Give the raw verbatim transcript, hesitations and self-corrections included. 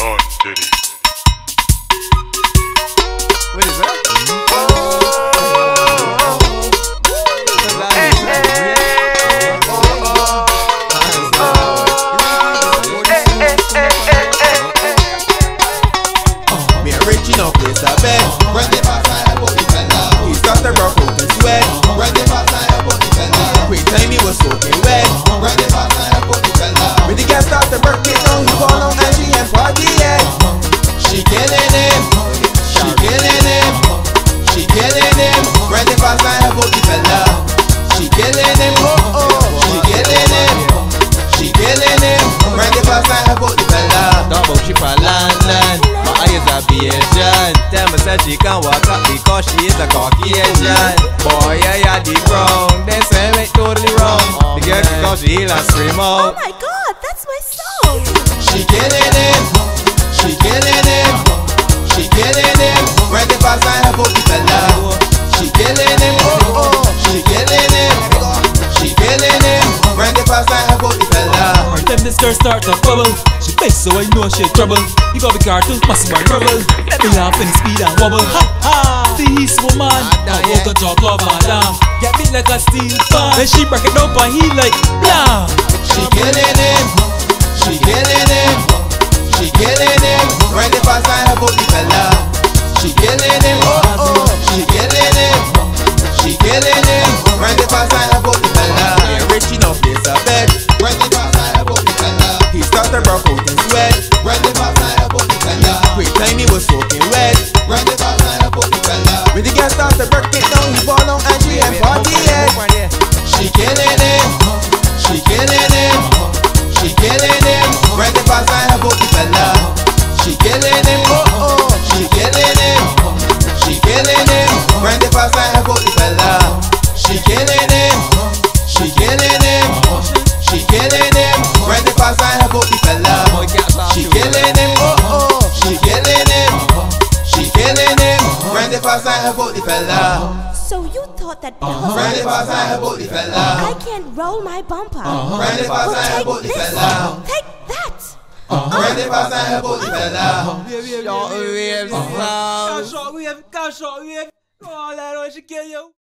Oh, Tedy. What is that? Me and Richie no place a bed. Run the pass and help out the fella. He started rough out and sweat. Run the pass and help out the fella. Quick time he was soaking wet. Run the pass and help out the fella. When the gas started working down, he fall out and she ain't party yet. She killing him. She killing him. She killing him. Run the pass and help out the fella. She killing him. Oh oh. She killing him. She killing him. Run the pass and help out the fella. Talk about she from London. My eyes are Asian. Tell me that she can walk up because she is a Caucasian. Boy, yeah, yeah, deep wrong. They say me totally wrong. The girl she call she heal and scream Oh out. my god, that's my song! She killing him. She killing him. She killing him. Run the pass and help out the fella. She killing him. Oh oh. She killing him. She killing him. Run the pass and help out the fella. Every time this girl start to bubble, she face so I know she trouble. You gotta be careful, must be trouble. Let me laugh and speed and wobble. Ha ha! The East woman, I walk and talk of madam. Get me like a steel fan. Then she break it up and he like blah. She killing him. She killing him. She killing him. Run the pass and help out the fella. She killing him. Oh oh. She killing him. She killing him. Run the pass and help out the fella. Yeah, Richie no place a bed. Run the pass and help out the fella. He started rough out and sweat. Run the pass and help out the fella. Quick time he was soaking wet. Run the pass and help out the fella. When the gas started breaking down, he fall out and she ain't party yet. She killing him. She killing him. She killing him. Run the pass and help out the fella. She killing him. Oh oh. She killing him. She killing him. Run the pass and help out the fella. She killing him. She killing him. She killing him. Run the pass and help out the fella. She killing him. Oh oh. She killing him. She killing him. Run the pass and help out the fella. So you thought that because Run the pass and help out the fella. I can't roll my bumper? Run the pass and help out Well, the take this! fella. Take that! Run the pass and help out the fella. Short wave sound. Short wave, short wave. Oh, that was she kill you.